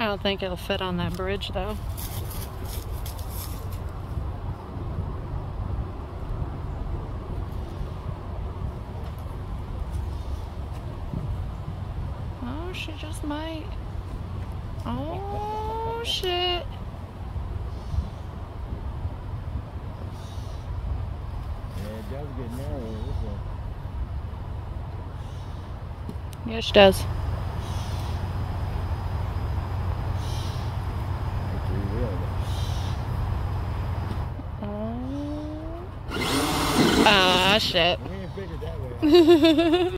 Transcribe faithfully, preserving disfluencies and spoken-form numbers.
I don't think it'll fit on that bridge though. Oh, she just might. Oh, shit. Yeah, it does get narrow. This one. Yeah, she does. Oh. Ah, shit. We ain't figured that way out.